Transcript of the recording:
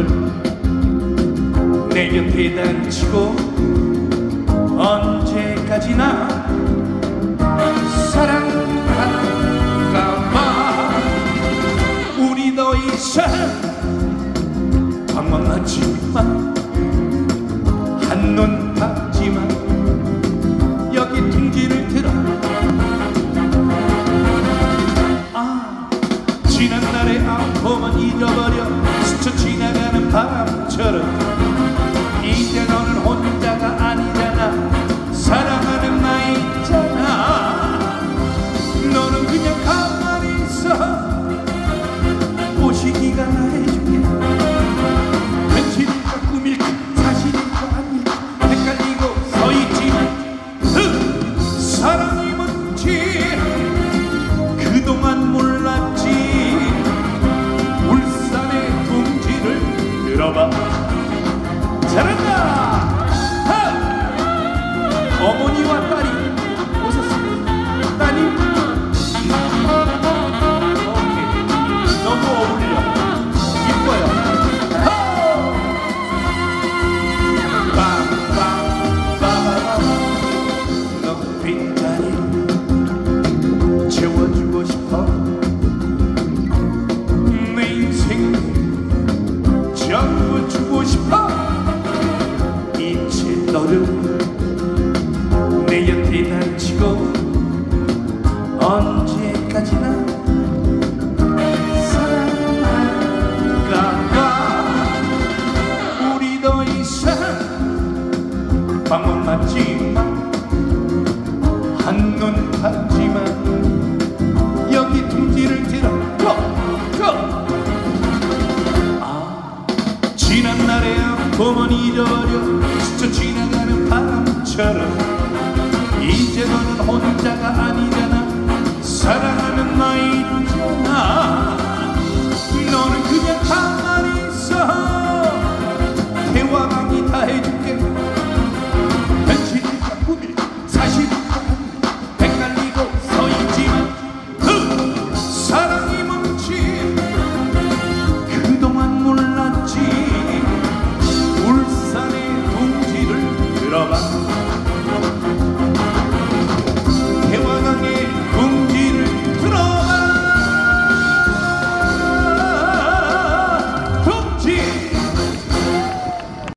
너를 내 곁에 단치고 언제까지나 사랑할까봐. 우리 더 이상 방황하지만 한눈 파지만 여기 둥지를 들어. 지난 날의 아픔은 잊어버려 스쳐 지나가는 바람처럼. 이제 너는 혼자가 아니잖아. 사랑하는 나 있잖아. 너는 그냥 가만히 있어. 보시기가 나 해줄게. 현실일까 꿈일까 사실일까 아닐까 헷갈리고 서있지만 사랑이 뭔지 그동안 몰랐지. 울산의 둥지를 들어봐. 잘한다. 어머니와 딸이 오셨습니다. 따님 오케이. 너무 어울려. 이뻐요. 너 빈자리 채워주고 싶어. 내 인생 전부 주고 싶어. 이제 너를 내 곁에 단치고 언제까지나 사랑할까봐. 우리 더 이상 방황 맞지만 한눈 파지만 여기 둥지를 들어. 지난 날의 아픔은 잊어버려 스쳐 지나가는 바람처럼. 이제 너는 혼자가 아니잖아. 사랑하는 나 있잖아.